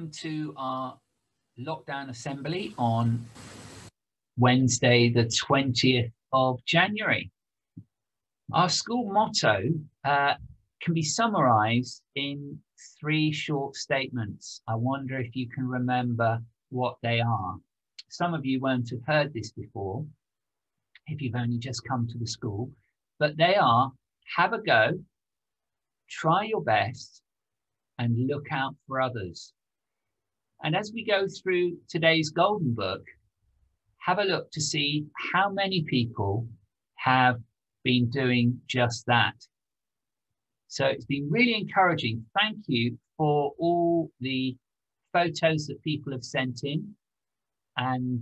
welcome to our lockdown assembly on Wednesday, the 20th of January. Our school motto can be summarized in 3 short statements. I wonder if you can remember what they are. Some of you won't have heard this before if you've only just come to the school, but they are: have a go, try your best, and look out for others. And as we go through today's Golden Book, have a look to see how many people have been doing just that. So it's been really encouraging. Thank you for all the photos that people have sent in. And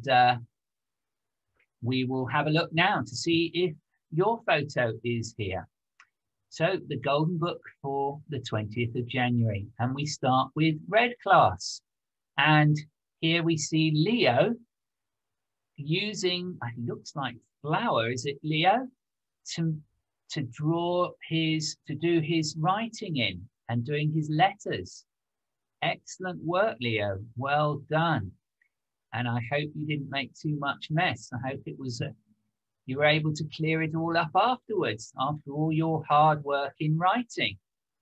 we will have a look now to see if your photo is here. So the Golden Book for the 20th of January. And we start with red class. And here we see Leo using, it looks like flour, is it Leo? To draw to do his writing in and doing his letters. Excellent work, Leo. Well done. And I hope you didn't make too much mess. I hope it was you were able to clear it all up afterwards, after all your hard work in writing.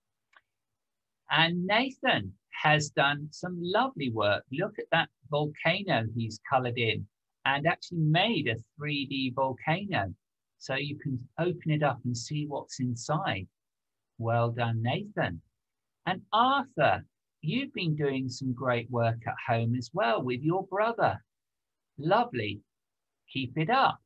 And Nathan has done some lovely work. Look at that volcano he's coloured in and actually made a 3D volcano. So you can open it up and see what's inside. Well done, Nathan. And Arthur, you've been doing some great work at home as well with your brother. Lovely. Keep it up.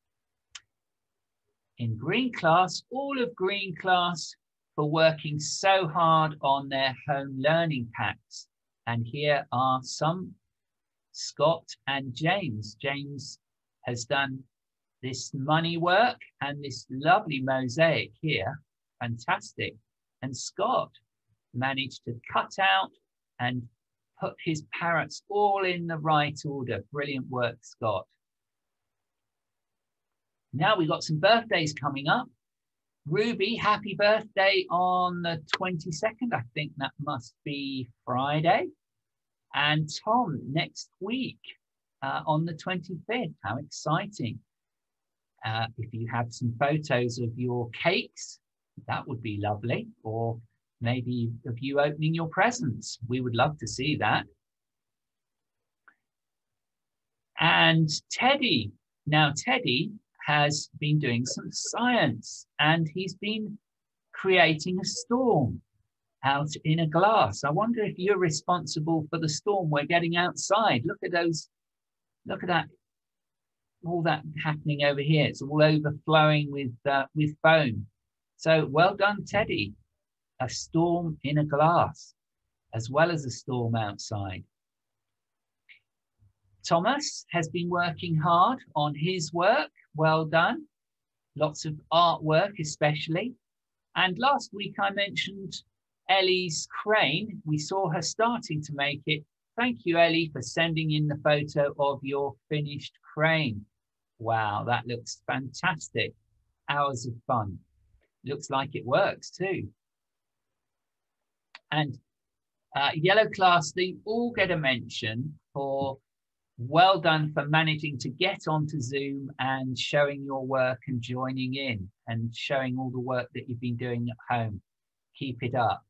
In green class, all of green class for working so hard on their home learning packs. And here are some: Scott and James. James has done this money work and this lovely mosaic here. Fantastic. And Scott managed to cut out and put his parrots all in the right order. Brilliant work, Scott. Now we've got some birthdays coming up. Ruby, happy birthday on the 22nd. I think that must be Friday. And Tom next week on the 25th. How exciting. If you have some photos of your cakes, that would be lovely. Or maybe of you opening your presents. We would love to see that. And Teddy. Now, Teddy has been doing some science and he's been creating a storm out in a glass. I wonder if you're responsible for the storm we're getting outside. Look at those, look at that, all that happening over here. It's all overflowing with foam. So well done, Teddy. A storm in a glass, as well as a storm outside. Thomas has been working hard on his work. Well done. Lots of artwork especially. And last week I mentioned Ellie's crane. We saw her starting to make it. Thank you, Ellie, for sending in the photo of your finished crane. Wow, that looks fantastic. Hours of fun. Looks like it works too. And yellow class, they all get a mention for well done for managing to get onto Zoom and showing your work and joining in and showing all the work that you've been doing at home. Keep it up.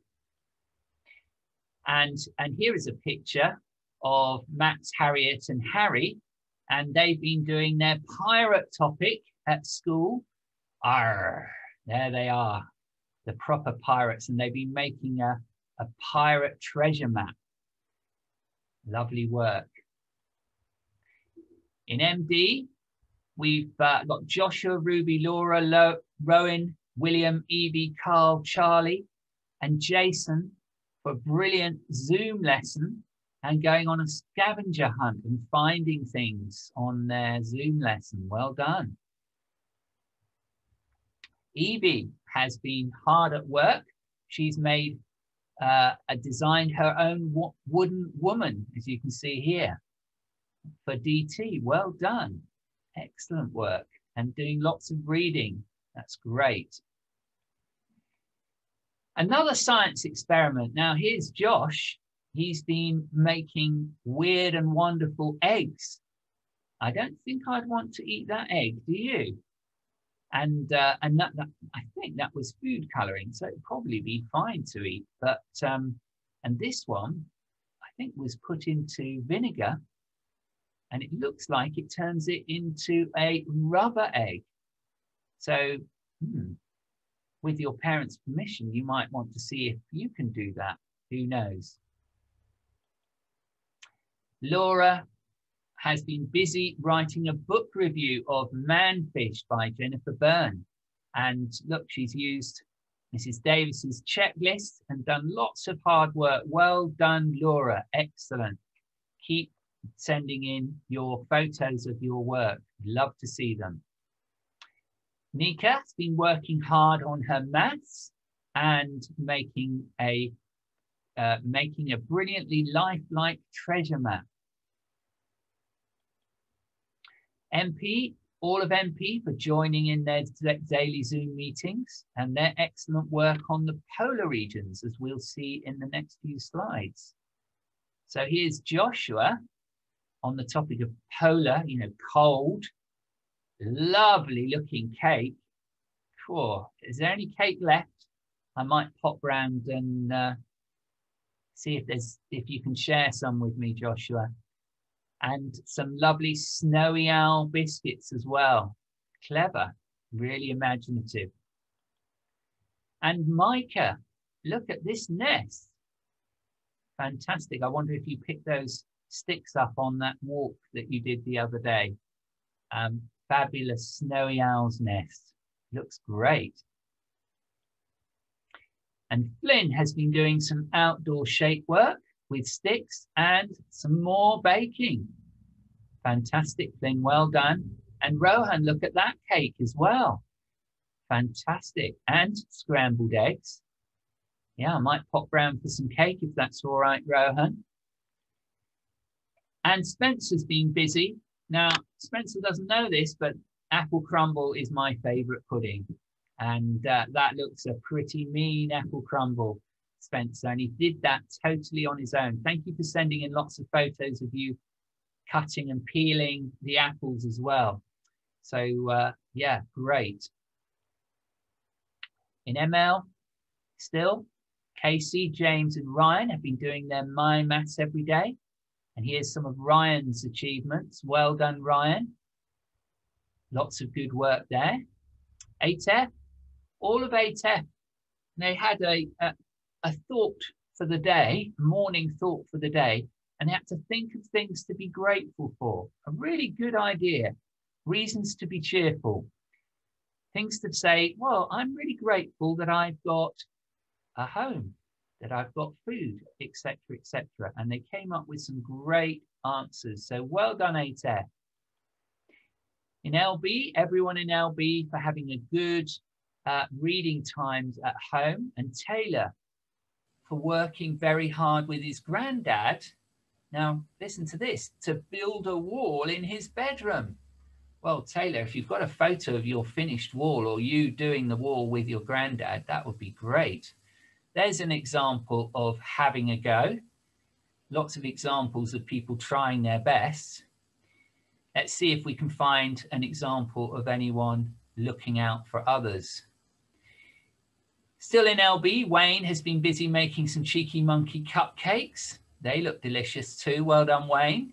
And here is a picture of Max, Harriet and Harry, and they've been doing their pirate topic at school. Arr, there they are, the proper pirates, and they've been making a pirate treasure map. Lovely work. In MD, we've got Joshua, Ruby, Laura, Rowan, William, Evie, Carl, Charlie, and Jason for a brilliant Zoom lesson and going on a scavenger hunt and finding things on their Zoom lesson. Well done. Evie has been hard at work. She's designed her own wooden woman, as you can see here, for DT. Well done. Excellent work. And doing lots of reading. That's great. Another science experiment. Now here's Josh He's been making weird and wonderful eggs. I don't think I'd want to eat that egg, do you? And that I think that was food coloring, so it'd probably be fine to eat. But and this one, I think, was put into vinegar, and it looks like it turns it into a rubber egg. So, with your parents' permission, you might want to see if you can do that. Who knows? Laura has been busy writing a book review of Manfish by Jennifer Byrne. And look, she's used Mrs. Davis's checklist and done lots of hard work. Well done, Laura. Excellent. Keep sending in your photos of your work. Love to see them. Nika has been working hard on her maths and making a brilliantly lifelike treasure map. MP, all of MP for joining in their daily Zoom meetings and their excellent work on the polar regions, as we'll see in the next few slides. So here's Joshua on the topic of polar, cold, lovely looking cake. Cool. Is there any cake left? I might pop round and see if you can share some with me, Joshua. And some lovely snowy owl biscuits as well. Clever, really imaginative. And Micah, look at this nest. Fantastic. I wonder if you picked those sticks up on that walk that you did the other day. Fabulous snowy owl's nest. Looks great. And Flynn has been doing some outdoor shape work with sticks and some more baking. Fantastic, Flynn, well done. And Rohan, look at that cake as well. Fantastic. And scrambled eggs. Yeah, I might pop round for some cake if that's all right, Rohan. And Spencer's been busy. Now, Spencer doesn't know this, but apple crumble is my favourite pudding. And that looks a pretty mean apple crumble, Spencer. And he did that totally on his own. Thank you for sending in lots of photos of you cutting and peeling the apples as well. So, yeah, great. In ML, still, Casey, James, and Ryan have been doing their My Maths every day. And here's some of Ryan's achievements. Well done, Ryan. Lots of good work there. ATEF, all of ATEF, they had a thought for the day, a morning thought for the day, and they had to think of things to be grateful for. A really good idea. Reasons to be cheerful. Things to say, well, I'm really grateful that I've got a home, that I've got food, etc., etc. And they came up with some great answers. So well done, ATEF. In LB, everyone in LB for having a good reading times at home, and Taylor for working very hard with his granddad. Now, listen to this, to build a wall in his bedroom. Well, Taylor, if you've got a photo of your finished wall or you doing the wall with your granddad, that would be great. There's an example of having a go. Lots of examples of people trying their best. Let's see if we can find an example of anyone looking out for others. Still in LB, Wayne has been busy making some cheeky monkey cupcakes. They look delicious too. Well done, Wayne.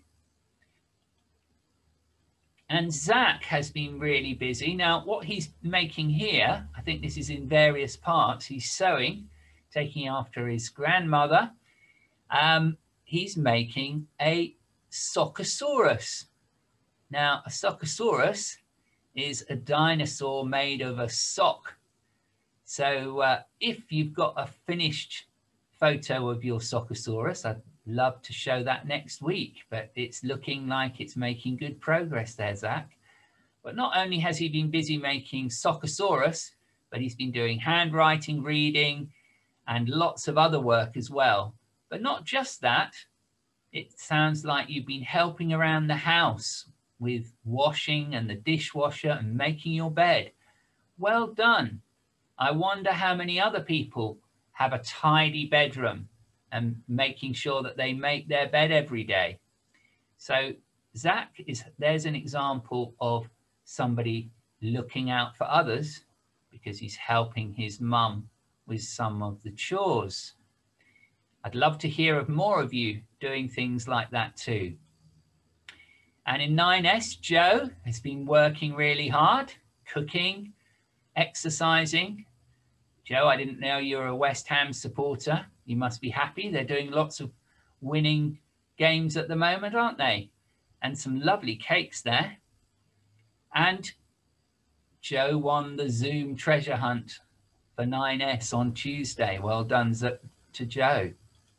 And Zach has been really busy. Now, what he's making here, I think this is in various parts. He's sewing, taking after his grandmother. He's making a Sockosaurus. Now, a Sockosaurus is a dinosaur made of a sock. So if you've got a finished photo of your Sockosaurus, I'd love to show that next week, but it's looking like it's making good progress there, Zach. But not only has he been busy making Sockosaurus, but he's been doing handwriting, reading, and lots of other work as well. But not just that, it sounds like you've been helping around the house with washing and the dishwasher and making your bed. Well done. I wonder how many other people have a tidy bedroom. and making sure that they make their bed every day. So Zach there's an example of somebody looking out for others because he's helping his mum with some of the chores. I'd love to hear of more of you doing things like that too. And in 9S, Joe has been working really hard, cooking, exercising. Joe, I didn't know you're a West Ham supporter. You must be happy. They're doing lots of winning games at the moment, aren't they? And some lovely cakes there. And Joe won the Zoom treasure hunt for 9S on Tuesday. Well done to Joe.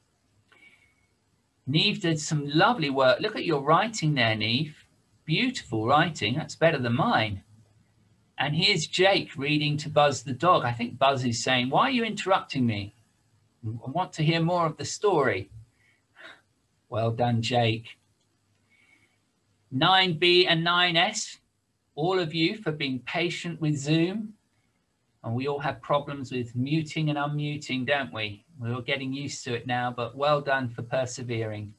Neve did some lovely work. Look at your writing there, Neve. Beautiful writing. That's better than mine. And here's Jake reading to Buzz the dog. I think Buzz is saying, why are you interrupting me? I want to hear more of the story. Well done, Jake. 9B and 9S, all of you for being patient with Zoom. And we all have problems with muting and unmuting, don't we? We're all getting used to it now, but well done for persevering.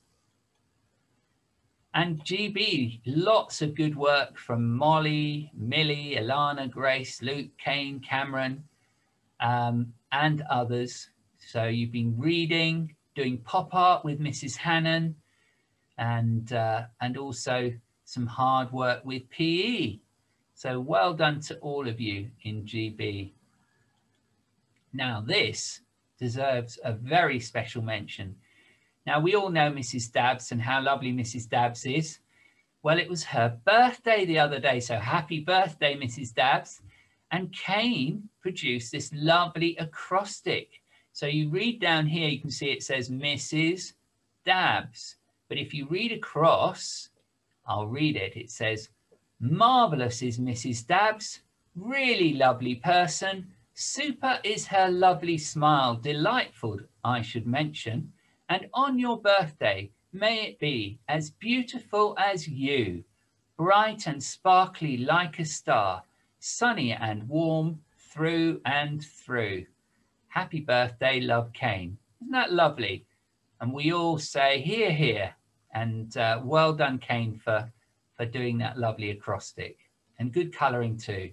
And GB, lots of good work from Molly, Millie, Alana, Grace, Luke, Kane, Cameron, and others. So you've been reading, doing pop art with Mrs. Hannon, and also some hard work with PE. So well done to all of you in GB. Now this deserves a very special mention. Now we all know Mrs. Dabbs and how lovely Mrs. Dabbs is. Well, it was her birthday the other day, so happy birthday, Mrs. Dabbs. And Kane produced this lovely acrostic. So you read down here, you can see it says Mrs. Dabbs. But if you read across, I'll read it. It says, marvelous is Mrs. Dabbs, really lovely person. Super is her lovely smile, delightful, I should mention. And on your birthday, may it be as beautiful as you, bright and sparkly like a star, sunny and warm through and through. Happy birthday, love, Kane. Isn't that lovely? And we all say, hear, hear. And well done, Kane, for doing that lovely acrostic. And good colouring too.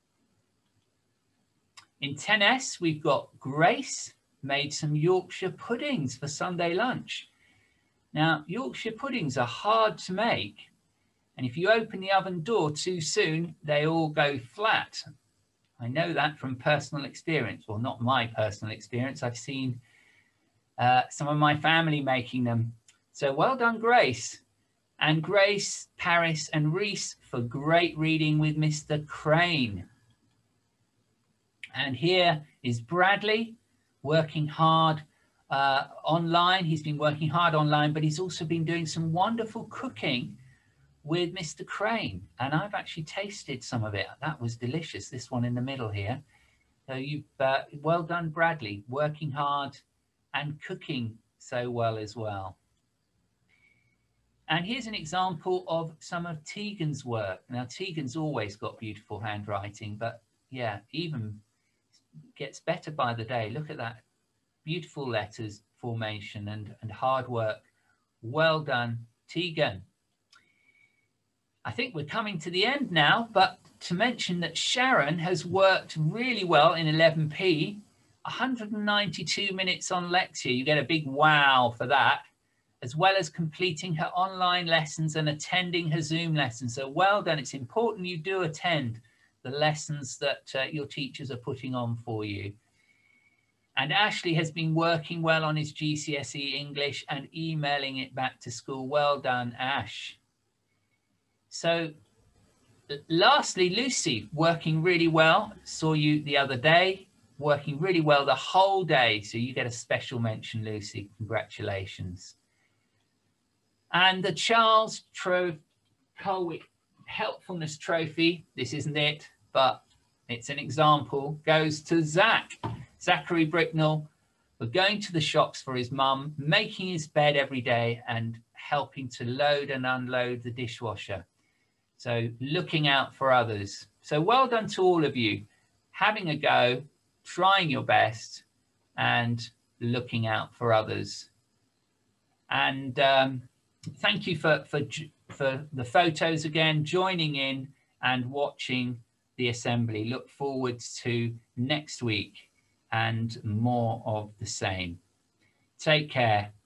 In 10S, we've got Grace made some Yorkshire puddings for Sunday lunch. Now, Yorkshire puddings are hard to make. And if you open the oven door too soon, they all go flat. I know that from personal experience. Well, not my personal experience. I've seen some of my family making them. So well done, Grace. And Grace, Paris and Reese for great reading with Mr. Crane. And here is Bradley working hard online. He's been working hard online, but he's also been doing some wonderful cooking with Mr. Crane. And I've actually tasted some of it. That was delicious, this one in the middle here. So you've well done, Bradley, working hard and cooking so well as well. And here's an example of some of Tegan's work. Now, Tegan's always got beautiful handwriting, but yeah, even gets better by the day. Look at that beautiful letters formation and hard work. Well done, Tegan. I think we're coming to the end now, but to mention that Sharon has worked really well in 11P, 192 minutes on lecture. You get a big wow for that, as well as completing her online lessons and attending her Zoom lessons. So well done. It's important you do attend the lessons that your teachers are putting on for you. And Ashley has been working well on his GCSE English and emailing it back to school. Well done, Ash. So lastly, Lucy, working really well. Saw you the other day, working really well the whole day. So you get a special mention, Lucy. Congratulations. And the Charles Colwick Helpfulness Trophy, this isn't it, but it's an example, goes to Zachary Bricknell, for going to the shops for his mum, making his bed every day and helping to load and unload the dishwasher. So looking out for others. So well done to all of you, having a go, trying your best, and looking out for others. And thank you for the photos again, joining in and watching the assembly. Look forward to next week and more of the same. Take care.